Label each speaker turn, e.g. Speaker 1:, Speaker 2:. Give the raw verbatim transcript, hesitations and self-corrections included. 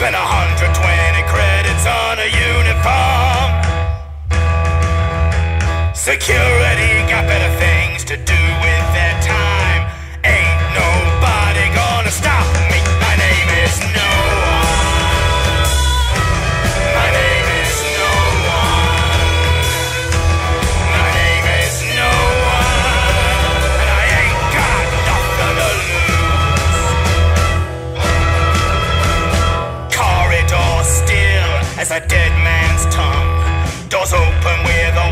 Speaker 1: Spent a hundred twenty credits on a uniform. Security got better things to do with their time. Ain't nobody gonna stop me. My name is no one. My name is no one. My name is no one. And I ain't got nothing to lose. Corridor still as a dead man's tongue. Doors open with a